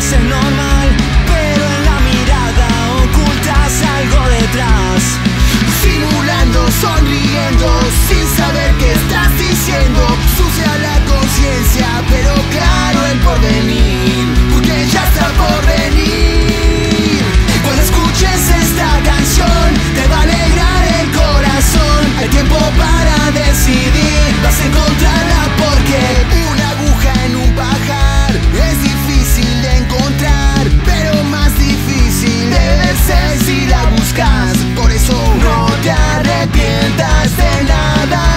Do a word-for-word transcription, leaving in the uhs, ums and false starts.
pareces normal, pero en la mirada ocultas algo detrás. Simulando, sonriendo, sin saber qué estás diciendo. Sucia la conciencia, pero claro el porvenir, porque ya está por venir. Cuando escuches esta canción, te va a alegrar el corazón. Hay tiempo para decidir, vas a encontrarla, porque una aguja en un pajar es difícil de encontrar, pero más difícil debe ser si la buscas. Por eso no te arrepientas de nada.